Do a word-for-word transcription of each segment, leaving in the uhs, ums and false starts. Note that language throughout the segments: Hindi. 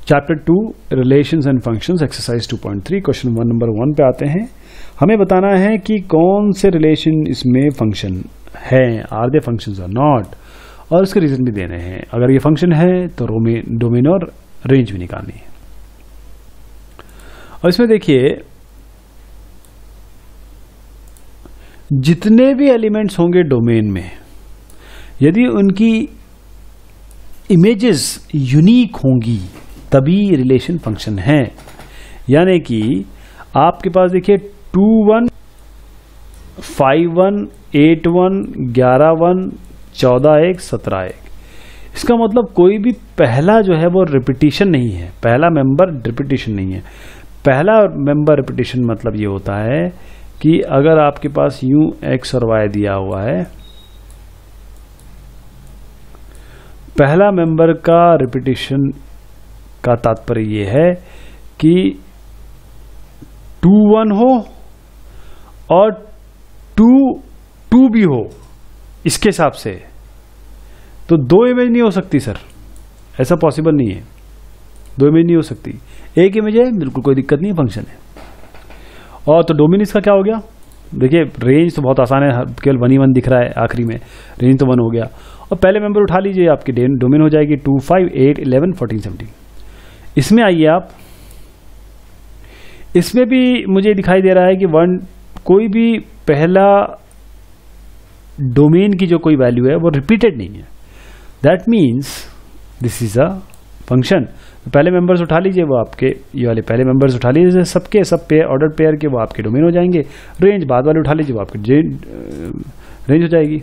Chapter two relations and functions exercise two point three question one number one पे आते हैं। हमें बताना है कि कौन से रिलेशन इसमें फंक्शन है, आर दे फंक्शंस और नॉट, और उसके रीजन भी देने हैं। अगर ये फंक्शन है तो डोमेन और रेंज भी निकालनी है। और इसमें देखिए जितने भी एलिमेंट्स होंगे डोमेन में, यदि उनकी इमेजेस यूनिक होंगी तभी रिलेशन फंक्शन है। यानी कि आपके पास देखिए two one, five one, eight one, ग्यारह वन, चौदह एक, सत्रह एक। इसका मतलब कोई भी पहला जो है वो रिपीटिशन नहीं है, पहला मेंबर रिपीटिशन नहीं है। पहला मेंबर रिपीटिशन मतलब ये होता है कि अगर आपके पास यूं एक्स और वाई दिया हुआ है, पहला मेंबर का रिपीटिशन का तात्पर्य ये है कि टू वन हो और टू टू भी हो, इसके हिसाब से तो दो इमेज नहीं हो सकती सर, ऐसा पॉसिबल नहीं है। दो इमेज नहीं हो सकती, एक इमेज है, बिल्कुल कोई दिक्कत नहीं, फंक्शन है। और तो डोमेन इसका क्या हो गया, देखिए रेंज तो बहुत आसान है, केवल वन ही वन दिख रहा है आखिरी में, रेंज तो वन हो गया। और पहले मेंबर उठा लीजिए, आपकी डोमेन हो जाएगी two, five, eight, eleven, fourteen, seventeen. इसमें आइए आप, इसमें भी मुझे दिखाई दे रहा है कि वन कोई भी पहला डोमेन की जो कोई वैल्यू है वो रिपीटेड नहीं है। That means this is a function. पहले मेंबर्स उठा लीजिए, वो आपके ये वाले पहले मेंबर्स उठा लीजिए, सबके सब पेयर ऑर्डर पेयर के, वो आपके डोमेन हो जाएंगे। रेंज बाद वाले उठा लीजिए, वो आपकी रेंज हो जाएगी।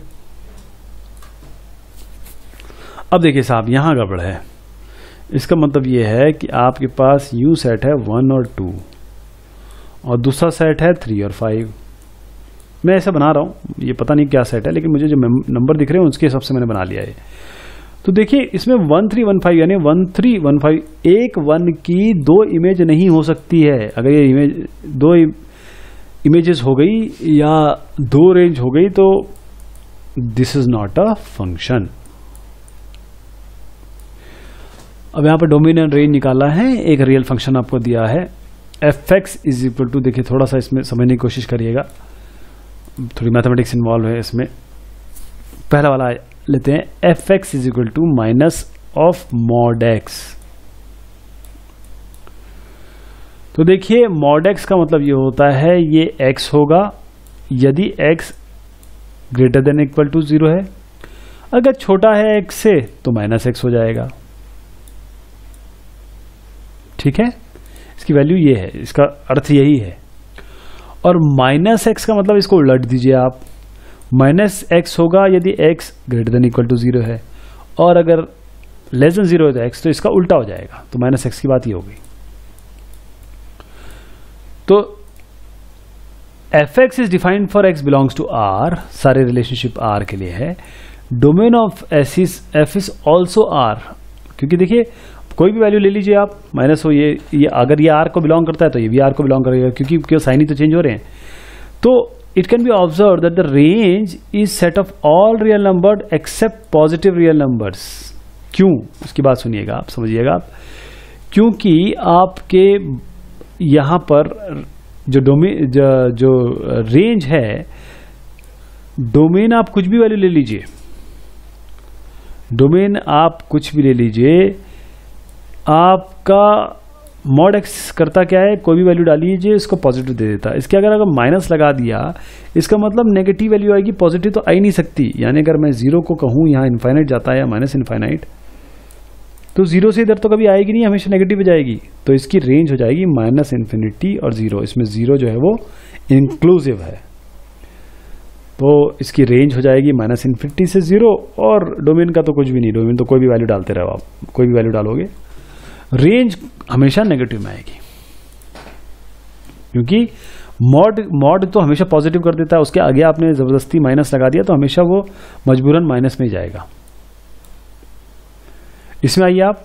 अब देखिए साहब यहां गड़बड़ है। इसका मतलब ये है कि आपके पास यू सेट है वन और टू और दूसरा सेट है थ्री और फाइव। मैं ऐसा बना रहा हूं, ये पता नहीं क्या सेट है, लेकिन मुझे जो नंबर दिख रहे हैं उसके हिसाब से मैंने बना लिया है। तो देखिए इसमें वन थ्री वन फाइव यानी वन थ्री वन फाइव, एक वन की दो इमेज नहीं हो सकती है। अगर ये इमेज दो इमेजेस हो गई या दो रेंज हो गई तो this is not a function. अब यहां पर डोमेन एंड रेंज निकाला है, एक रियल फंक्शन आपको दिया है f x is equal to, देखिए थोड़ा सा इसमें समझने की कोशिश करिएगा, थोड़ी मैथमेटिक्स इन्वॉल्व है इसमें। पहला वाला लेते हैं, f x is equal to minus of mod x. तो देखिए मॉड एक्स का मतलब ये होता है ये x होगा यदि x greater than equal to zero है। अगर छोटा है x से तो माइनस एक्स हो जाएगा। ठीक है, इसकी वैल्यू ये है, इसका अर्थ यही है। और माइनस एक्स का मतलब इसको उलट दीजिए आप, माइनस एक्स होगा यदि x greater than equal to zero है, और अगर लेस देन जीरो है तो x, तो इसका उल्टा हो जाएगा। तो माइनस एक्स की बात ये होगी। तो f x is defined for x belongs to R, सारे रिलेशनशिप आर के लिए है। Domain of S is f is also R, क्योंकि देखिए कोई भी वैल्यू ले लीजिए आप, माइनस हो ये ये अगर ये आर को बिलोंग करता है तो ये भी आर को बिलोंग करेगा, क्योंकि क्यों साइन ही तो चेंज हो रहे हैं। तो it can be observe that the range is set of all real number except positive real numbers. क्यों, उसकी बात सुनिएगा आप, समझिएगा आप। क्योंकि आपके यहां पर जो डोमेन जो, जो रेंज है, डोमेन आप कुछ भी वैल्यू ले लीजिए, डोमेन आप कुछ भी ले लीजिए, आपका मॉड एक्स करता क्या है, कोई भी वैल्यू डालिए इसको पॉजिटिव दे देता है। इसके अगर अगर माइनस लगा दिया, इसका मतलब नेगेटिव वैल्यू आएगी, पॉजिटिव तो आ ही नहीं सकती। यानी अगर मैं जीरो को कहूं यहाँ इनफाइनाइट जाता है या माइनस इनफाइनाइट, तो जीरो से इधर तो कभी आएगी नहीं, हमेशा नेगेटिव हो जाएगी। तो इसकी रेंज हो जाएगी माइनस इन्फिनिटी और जीरो। इसमें जीरो जो है वो इंक्लूसिव है, तो इसकी रेंज हो जाएगी माइनस इन्फिनिटी से जीरो। और डोमेन का तो कुछ भी नहीं, डोमेन तो कोई भी वैल्यू डालते रहो आप, कोई भी वैल्यू डालोगे, रेंज हमेशा नेगेटिव में आएगी, क्योंकि मॉड मॉड तो हमेशा पॉजिटिव कर देता है, उसके आगे आपने जबरदस्ती माइनस लगा दिया तो हमेशा वो मजबूरन माइनस में ही जाएगा। इसमें आइए आप,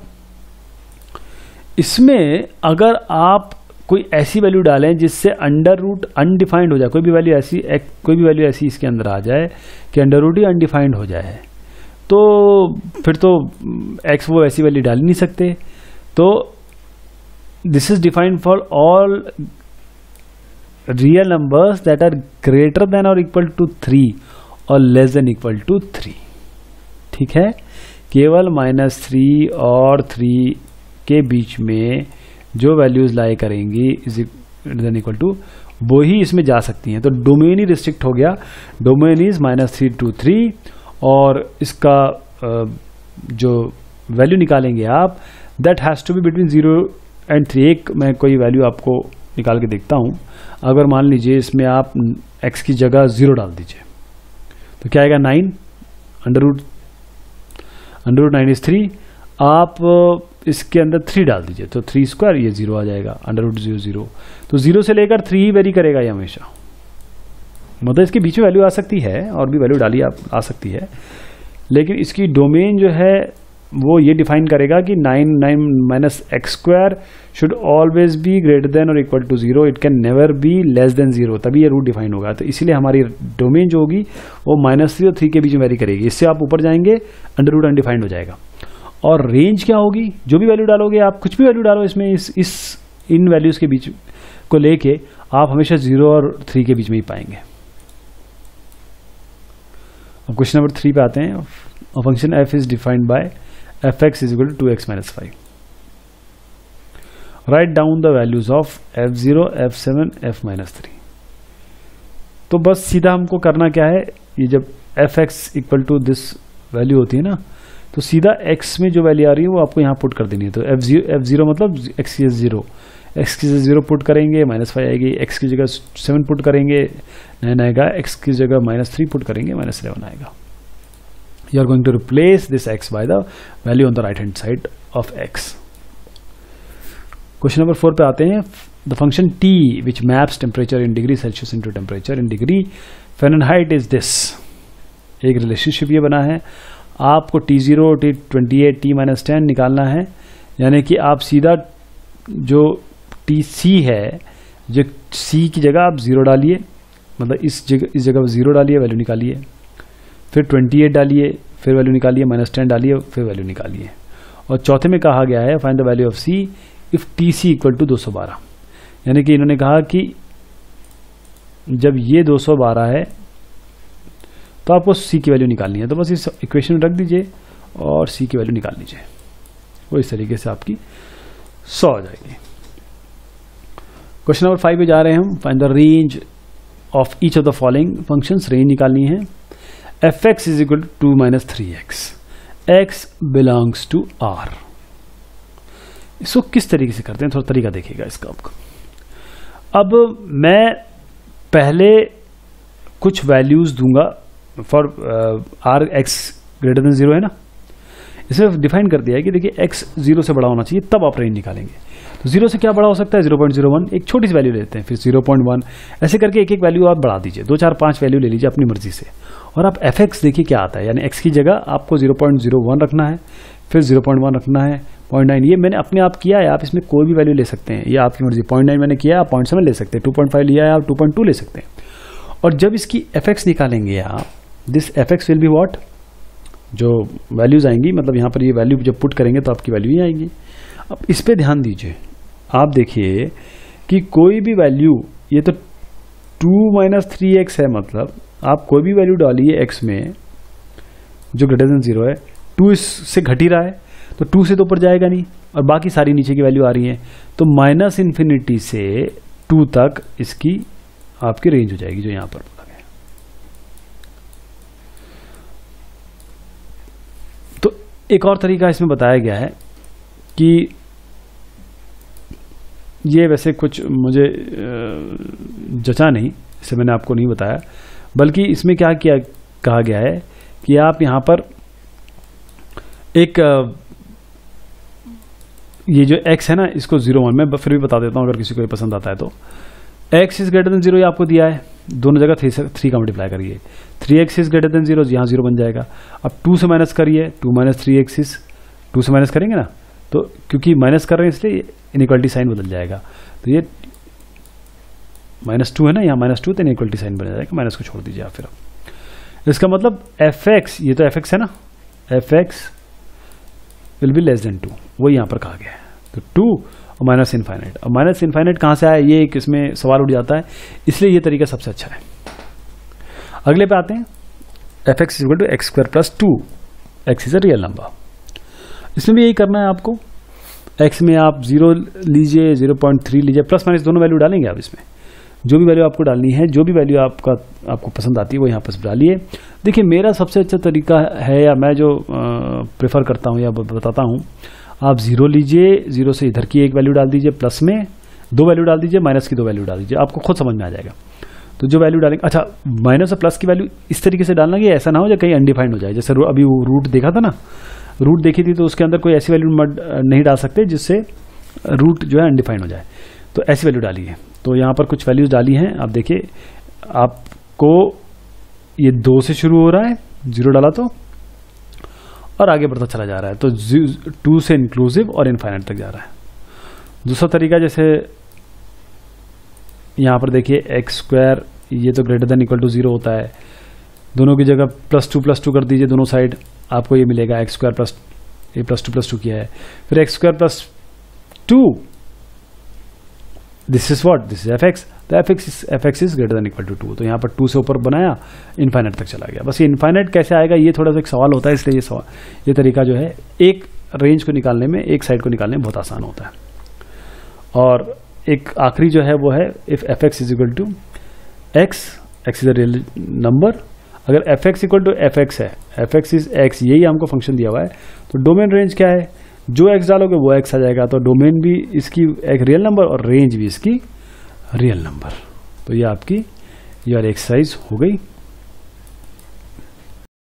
इसमें अगर आप कोई ऐसी वैल्यू डालें जिससे अंडर रूट अनडिफाइंड हो जाए, कोई भी वैल्यू ऐसी कोई भी वैल्यू ऐसी इसके अंदर आ जाए कि अंडर रूट ही अनडिफाइंड हो जाए, तो फिर तो एक्स वो ऐसी वैल्यू डाल ही नहीं सकते। तो this is defined for all real numbers that are greater than और इक्वल टू थ्री और less than equal to three. ठीक है, केवल माइनस थ्री और थ्री के बीच में जो वैल्यूज लाई करेंगी इज देन इक्वल टू वो ही इसमें जा सकती हैं। तो डोमेन ही रिस्ट्रिक्ट हो गया। Domain is minus three to three और इसका जो वैल्यू निकालेंगे आप that has to be between zero and three. एक मैं कोई वैल्यू आपको निकाल के देखता हूं। अगर मान लीजिए इसमें आप x की जगह जीरो डाल दीजिए तो क्या आएगा, nine under root under root nine is three. आप इसके अंदर थ्री डाल दीजिए तो थ्री स्क्वायर, ये जीरो आ जाएगा, अंडर रूट जीरो जीरो। तो जीरो से लेकर थ्री ही वेरी करेगा ये हमेशा। मतलब इसके बीच में वैल्यू आ सकती है और भी वैल्यू डाली आ सकती है, लेकिन इसकी डोमेन जो है वो ये डिफाइन करेगा कि nine nine minus x square should always be greater than और equal to zero, it can never be less than zero, तभी ये रूट डिफाइन होगा। तो इसीलिए हमारी डोमेन जो होगी वो माइनस थ्री और थ्री के बीच में वेरी करेगी। इससे आप ऊपर जाएंगे अंडर रूट अनडिफाइंड हो जाएगा। और रेंज क्या होगी, जो भी वैल्यू डालोगे आप, कुछ भी वैल्यू डालो इसमें, इस इस इन वैल्यूज के बीच को लेके आप हमेशा जीरो और थ्री के बीच में ही पाएंगे। अब क्वेश्चन नंबर थ्री पे आते हैं। Function f is defined by f x is equal to two x minus five. Right down the values of f zero, f seven, f minus three. तो बस सीधा हमको करना क्या है, ये जब f x equal to this value होती है ना, तो सीधा x में जो वैल्यू आ रही है वो आपको यहाँ पुट कर देनी है। तो एफ जीरो एफ जीरो मतलब x की जीरो, x की जीरो पुट करेंगे, माइनस फाइव आएगी। x की जगह सेवन पुट करेंगे, नाइन आएगा। x की जगह माइनस थ्री पुट करेंगे, माइनस इलेवन आएगा। You are going to replace this x by the value on the right hand side of x। Question number four पे आते हैं। The function t which maps temperature in degree Celsius into temperature in degree Fahrenheit is this. एक रिलेशनशिप ये बना है, आपको t zero, t twenty eight, t minus ten निकालना है। यानी कि आप सीधा जो टी सी है, जो सी की जगह आप जीरो डालिए, मतलब इस जगह इस जगह जीरो डालिए, वैल्यू निकालिए, फिर ट्वेंटी एट डालिए, फिर वैल्यू निकालिए, माइनस टेन डालिए, फिर वैल्यू निकालिए। और चौथे में कहा गया है find the value of c if t c equal to दो सौ बारह। यानी कि इन्होंने कहा कि जब ये दो सौ बारह है तो आपको सी की वैल्यू निकालनी है। तो बस इस इक्वेशन में रख दीजिए और सी की वैल्यू निकाल लीजिए। वो इस तरीके से आपकी सौ आ जाएगी। क्वेश्चन नंबर फाइव पे जा रहे हैं हम। Find the range of each of the following functions. Range निकालनी है। F x is equal to two minus three x, x belongs to R. इसको किस तरीके से करते हैं, थोड़ा तरीका देखिएगा इसका आपको। अब मैं पहले कुछ वैल्यूज दूंगा for R x greater than zero है ना, इसमें डिफाइन कर दिया है कि देखिए एक्स जीरो से बड़ा होना चाहिए, तब आप रेंज निकालेंगे। तो जीरो से क्या बड़ा हो सकता है, जीरो पॉइंट जीरो वन। एक छोटी सी वैल्यू लेते हैं, फिर जीरो पॉइंट वन, ऐसे करके एक एक वैल्यू आप बढ़ा दीजिए। दो चार पांच वैल्यू ले लीजिए अपनी मर्जी से। और आप एफ एक्स देखिए क्या आता है, यानी एक्स की जगह आपको जीरो पॉइंट जीरो वन रखना है, फिर जीरो पॉइंट वन रखना है, पॉइंट नाइन। ये मैंने अपने आप किया है, आप इसमें कोई भी वैल्यू ले सकते हैं, ये आपकी मर्जी। पॉइंट नाइन मैंने किया, आप पॉइंट सेवन ले सकते हैं। टू पॉइंट फाइव लिया है, आप टू पॉइंट टू ले सकते हैं। और जब इसकी एफ एक्स निकालेंगे आप, this f x will be what, जो वैल्यूज आएंगी, मतलब यहाँ पर ये वैल्यू जब पुट करेंगे तो आपकी वैल्यू ही आएगी। अब इस पे ध्यान दीजिए, आप देखिए कि कोई भी वैल्यू, ये तो टू माइनस थ्री एक्स है, मतलब आप कोई भी वैल्यू डालिए एक्स में जो ग्रेटर देन जीरो है, टू इससे घट ही रहा है तो टू से तो ऊपर जाएगा नहीं, और बाकी सारी नीचे की वैल्यू आ रही है। तो माइनस इन्फिनिटी से टू तक इसकी आपकी रेंज हो जाएगी, जो यहां पर बोला गया। तो एक और तरीका इसमें बताया गया है कि ये वैसे कुछ मुझे जचा नहीं, इसे मैंने आपको नहीं बताया, बल्कि इसमें क्या किया कहा गया है कि आप यहां पर एक ये जो x है ना, इसको जीरो वन, मैं फिर भी बता देता हूं अगर किसी को ये पसंद आता है तो। x is greater than zero, ये आपको दिया है, दोनों जगह थ्री से थ्री का मल्टीप्लाई करिए। Three x is greater than zero, यहाँ जीरो बन जाएगा। अब टू से माइनस करिए, two minus three x is, two से माइनस करेंगे ना, तो क्योंकि माइनस कर रहे हैं इसलिए इनइक्वालिटी साइन बदल जाएगा। तो ये माइनस टू है ना, यहाँ माइनस टू, तो इनइक्वालिटी साइन बन जाएगा, माइनस को छोड़ दीजिए आप। फिर इसका मतलब एफ एक्स, ये तो एफ एक्स है ना, f x will be less than two, वो यहाँ पर कहा गया है। तो टू और माइनस इनफाइनाइट। अब माइनस इनफाइनाइट कहाँ से आया, ये एक इसमें सवाल उठ जाता है, इसलिए ये तरीका सबसे अच्छा है। अगले पे आते हैं, f x equal to x square plus two, x is a real number. इसमें भी यही करना है आपको, एक्स में आप जीरो लीजिए, जीरो पॉइंट थ्री लीजिए, प्लस माइनस दोनों वैल्यू डालेंगे आप इसमें, जो भी वैल्यू आपको डालनी है, जो भी वैल्यू आपका आपको पसंद आती है वो यहाँ पर डालिए। देखिए मेरा सबसे अच्छा तरीका है, या मैं जो प्रेफर करता हूँ या बताता हूँ, आप जीरो लीजिए, जीरो से इधर की एक वैल्यू डाल दीजिए, प्लस में दो वैल्यू डाल दीजिए, माइनस की दो वैल्यू डाल दीजिए, आपको खुद समझ में आ जाएगा। तो जो वैल्यू डालेंगे, अच्छा माइनस और प्लस की वैल्यू इस तरीके से डालना कि ऐसा ना हो जाए कहीं अनडिफाइंड हो जाए। जैसे अभी वो रूट देखा था ना, रूट देखी थी, तो उसके अंदर कोई ऐसी वैल्यू नहीं डाल सकते जिससे रूट जो है अनडिफाइंड हो जाए, तो ऐसी वैल्यू डालिए। तो यहाँ पर कुछ वैल्यूज डाली हैं, आप देखिए आपको ये दो से शुरू हो रहा है, जीरो डाला तो, और आगे बढ़ता चला जा रहा है, तो टू से इंक्लूसिव और इनफाइनाइट तक जा रहा है। दूसरा तरीका, जैसे यहाँ पर देखिए एक्स स्क्वायर, ये तो greater than equal to zero होता है, दोनों की जगह प्लस टू प्लस टू कर दीजिए दोनों साइड, आपको ये मिलेगा एक्स स्क्वायर प्लस, ये प्लस टू प्लस टू किया है, फिर x square plus two, this is what, this is f x, तो f x f x is greater than equal to two. तो यहाँ पर टू से ऊपर बनाया, इनफाइनाइट तक चला गया। बस ये इनफाइनाइट कैसे आएगा, ये थोड़ा सा एक सवाल होता है, इसलिए ये सवाल, ये तरीका जो है एक रेंज को निकालने में, एक साइड को निकालने में बहुत आसान होता है। और एक आखिरी जो है वो है, if f x is equal to x, x is a real number, अगर f x equal to f x है, एफ एक्स इज एक्स, यही हमको फंक्शन दिया हुआ है, तो डोमेन रेंज क्या है, जो एक्स डालोगे वो एक्स आ जाएगा, तो डोमेन भी इसकी एक रियल नंबर और रेंज भी इसकी रियल नंबर। तो ये आपकी ये वाली एक्सरसाइज हो गई।